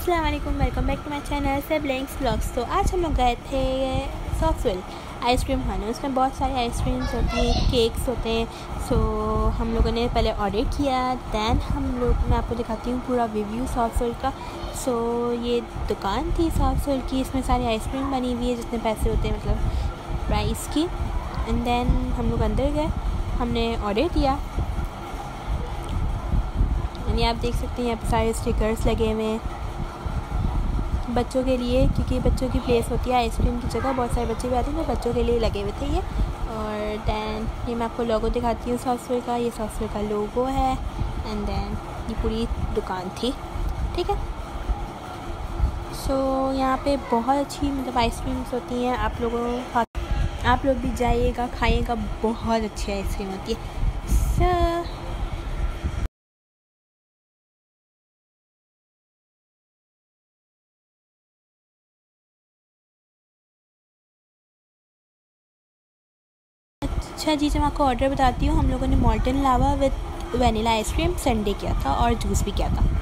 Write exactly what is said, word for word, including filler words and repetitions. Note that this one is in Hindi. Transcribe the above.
अस्सलाम वालेकुम, welcome back to my channel siblings vlogs. तो आज हम लोग गए थे सॉफ्टवेल आइसक्रीम खाने। उसमें बहुत सारी आइसक्रीम्स होती हैं, केक्स होते हैं। सो so, हम लोगों ने पहले ऑर्डर किया, दैन हम लोग मैं आपको दिखाती हूँ पूरा रिव्यू सॉफ्टवेल का। सो so, ये दुकान थी सॉफ्टवेल की, इसमें सारी आइसक्रीम बनी हुई है जितने पैसे होते हैं, मतलब प्राइस की। एंड देन हम लोग अंदर गए, हमने ऑर्डर किया। यानी आप देख सकते हैं यहाँ पे सारे स्टिकर्स लगे हुए हैं बच्चों के लिए, क्योंकि बच्चों की प्लेस होती है आइसक्रीम की जगह। बहुत सारे बच्चे भी आते हैं तो बच्चों के लिए लगे हुए थे ये। और दैन ये मैं आपको लोगो दिखाती हूँ सॉफ्टवेयर का। ये सॉफ्टवेयर का लोगो है। एंड देन ये पूरी दुकान थी, ठीक है। सो so, यहाँ पे बहुत अच्छी मतलब आइसक्रीम्स होती हैं। आप लोगों आप लोग भी जाइएगा, खाइएगा, बहुत अच्छी आइसक्रीम होती है। सो अच्छा जी, जब आपको ऑर्डर बताती हूँ। हम लोगों ने molten lava with vanilla ice cream sundae किया था और जूस भी किया था।